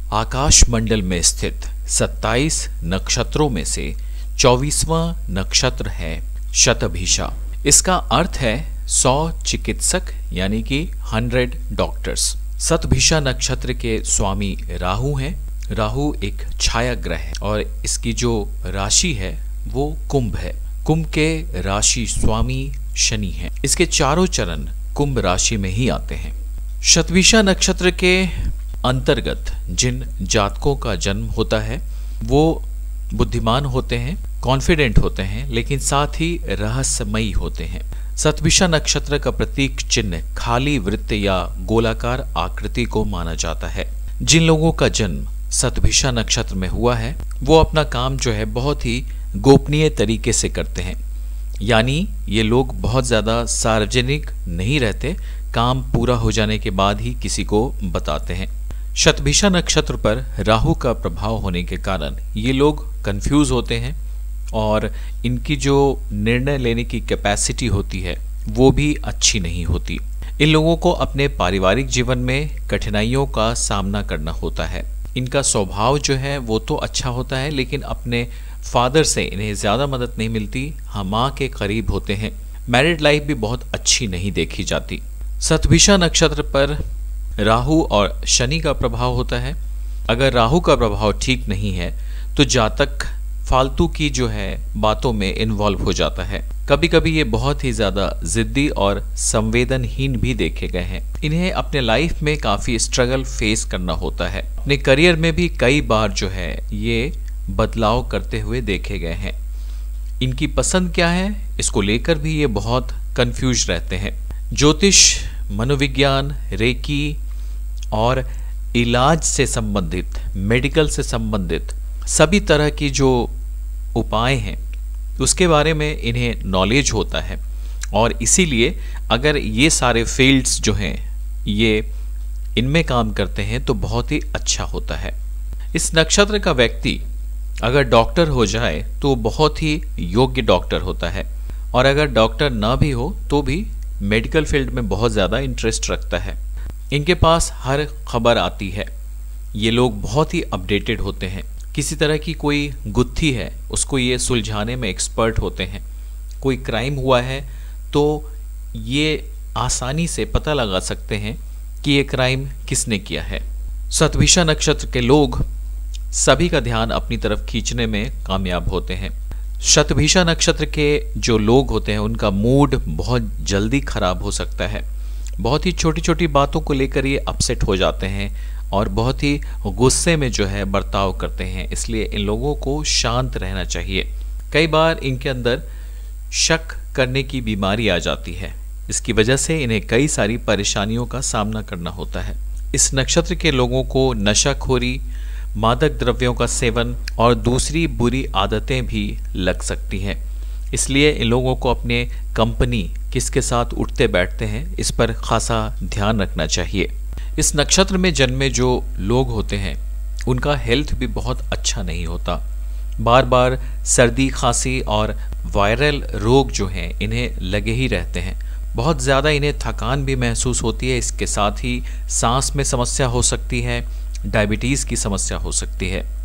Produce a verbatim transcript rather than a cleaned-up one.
आकाश मंडल में स्थित सत्ताईस नक्षत्रों में से चौबीसवां नक्षत्र है शतभिषा। इसका अर्थ है सौ चिकित्सक यानी कि हंड्रेड डॉक्टर्स। शतभिषा नक्षत्र के स्वामी राहु हैं। राहु एक छाया ग्रह है और इसकी जो राशि है वो कुंभ है। कुंभ के राशि स्वामी शनि है। इसके चारों चरण कुंभ राशि में ही आते हैं। शतभिषा नक्षत्र के अंतर्गत जिन जातकों का जन्म होता है वो बुद्धिमान होते हैं, कॉन्फिडेंट होते हैं, लेकिन साथ ही रहस्यमयी होते हैं। शतभिषा नक्षत्र का प्रतीक चिन्ह खाली वृत्त या गोलाकार आकृति को माना जाता है। जिन लोगों का जन्म शतभिषा नक्षत्र में हुआ है वो अपना काम जो है बहुत ही गोपनीय तरीके से करते हैं, यानी ये लोग बहुत ज़्यादा सार्वजनिक नहीं रहते, काम पूरा हो जाने के बाद ही किसी को बताते हैं। शतभिषा नक्षत्र पर राहु का प्रभाव होने के कारण ये लोग कंफ्यूज होते हैं और इनकी जो निर्णय लेने की कैपेसिटी होती है वो भी अच्छी नहीं होती। इन लोगों को अपने पारिवारिक जीवन में कठिनाइयों का सामना करना होता है। इनका स्वभाव जो है वो तो अच्छा होता है, लेकिन अपने फादर से इन्हें ज़्यादा मदद नहीं मिलती। हम माँ के करीब होते हैं। मैरिड लाइफ भी बहुत अच्छी नहीं देखी जाती। शतभिषा नक्षत्र पर राहु और शनि का प्रभाव होता है। अगर राहु का प्रभाव ठीक नहीं है तो जातक फालतू की जो है बातों में इन्वॉल्व हो जाता है। कभी कभी ये बहुत ही ज़्यादा जिद्दी और संवेदनहीन भी देखे गए हैं। इन्हें अपने लाइफ में काफ़ी स्ट्रगल फेस करना होता है। अपने करियर में भी कई बार जो है ये बदलाव करते हुए देखे गए हैं। इनकी पसंद क्या है इसको लेकर भी ये बहुत कंफ्यूज रहते हैं। ज्योतिष, मनोविज्ञान, रेकी और इलाज से संबंधित, मेडिकल से संबंधित सभी तरह की जो उपाय हैं उसके बारे में इन्हें नॉलेज होता है और इसीलिए अगर ये सारे फील्ड्स जो हैं ये इनमें काम करते हैं तो बहुत ही अच्छा होता है। इस नक्षत्र का व्यक्ति अगर डॉक्टर हो जाए तो बहुत ही योग्य डॉक्टर होता है और अगर डॉक्टर ना भी हो तो भी मेडिकल फील्ड में बहुत ज़्यादा इंटरेस्ट रखता है। इनके पास हर खबर आती है। ये लोग बहुत ही अपडेटेड होते हैं। किसी तरह की कोई गुत्थी है उसको ये सुलझाने में एक्सपर्ट होते हैं। कोई क्राइम हुआ है तो ये आसानी से पता लगा सकते हैं कि ये क्राइम किसने किया है। शतभिषा नक्षत्र के लोग सभी का ध्यान अपनी तरफ खींचने में कामयाब होते हैं। शतभिषा नक्षत्र के जो लोग होते हैं उनका मूड बहुत जल्दी खराब हो सकता है। बहुत ही छोटी छोटी बातों को लेकर ये अपसेट हो जाते हैं और बहुत ही गुस्से में जो है बर्ताव करते हैं। इसलिए इन लोगों को शांत रहना चाहिए। कई बार इनके अंदर शक करने की बीमारी आ जाती है। इसकी वजह से इन्हें कई सारी परेशानियों का सामना करना होता है। इस नक्षत्र के लोगों को नशाखोरी, मादक द्रव्यों का सेवन और दूसरी बुरी आदतें भी लग सकती हैं। इसलिए इन लोगों को अपने कंपनी किसके साथ उठते बैठते हैं इस पर खासा ध्यान रखना चाहिए। इस नक्षत्र में जन्मे जो लोग होते हैं उनका हेल्थ भी बहुत अच्छा नहीं होता। बार बार सर्दी, खांसी और वायरल रोग जो हैं इन्हें लगे ही रहते हैं। बहुत ज़्यादा इन्हें थकान भी महसूस होती है। इसके साथ ही सांस में समस्या हो सकती है, डायबिटीज़ की समस्या हो सकती है।